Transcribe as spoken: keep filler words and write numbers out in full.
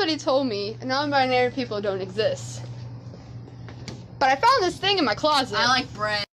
somebody told me non-binary people don't exist. But I found this thing in my closet. I like bread.